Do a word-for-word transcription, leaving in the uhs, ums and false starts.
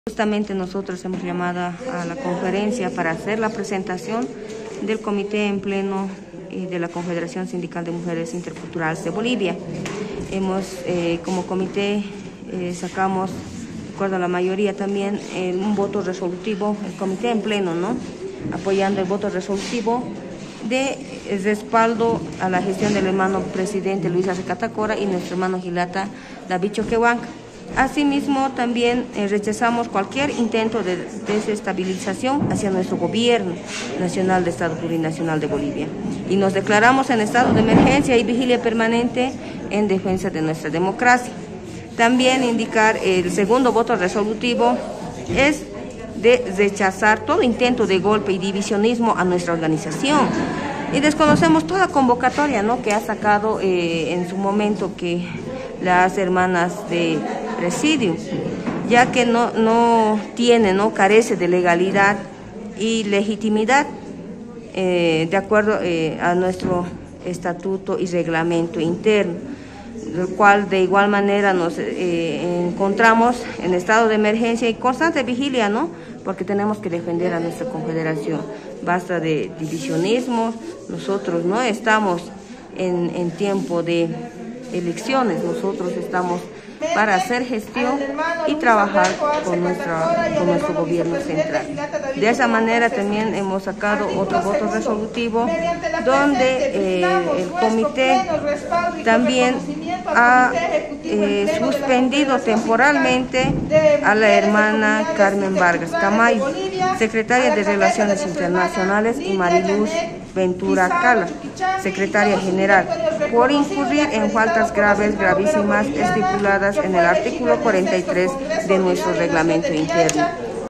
Justamente nosotros hemos llamado a la conferencia para hacer la presentación del Comité en Pleno y de la Confederación Sindical de Mujeres Interculturales de Bolivia. Hemos, eh, como comité, eh, sacamos, de acuerdo a la mayoría también, eh, un voto resolutivo, el Comité en Pleno, ¿no? Apoyando el voto resolutivo de respaldo a la gestión del hermano presidente Luis Arce Catacora y nuestro hermano Gilata David Choquehuanca. Asimismo, también eh, rechazamos cualquier intento de desestabilización hacia nuestro gobierno nacional de Estado Plurinacional de Bolivia y nos declaramos en estado de emergencia y vigilia permanente en defensa de nuestra democracia. También indicar el segundo voto resolutivo es de rechazar todo intento de golpe y divisionismo a nuestra organización. Y desconocemos toda convocatoria, ¿no?, que ha sacado eh, en su momento que las hermanas de Presidium, ya que no, no tiene, no carece de legalidad y legitimidad eh, de acuerdo eh, a nuestro estatuto y reglamento interno, del cual de igual manera nos eh, encontramos en estado de emergencia y constante vigilia, ¿no?, porque tenemos que defender a nuestra confederación. Basta de divisionismos, nosotros no estamos en, en tiempo de elecciones, nosotros estamos para hacer gestión y trabajar con, nuestra, con nuestro gobierno central. De esa manera también hemos sacado otro voto resolutivo donde eh, el comité también ha eh, suspendido temporalmente a la hermana Carmen Vargas Camayo, secretaria de Relaciones Internacionales, y Mariluz Ventura Cala, secretaria general, por incurrir en faltas graves, gravísimas, estipuladas en el artículo cuarenta y tres de nuestro reglamento interno.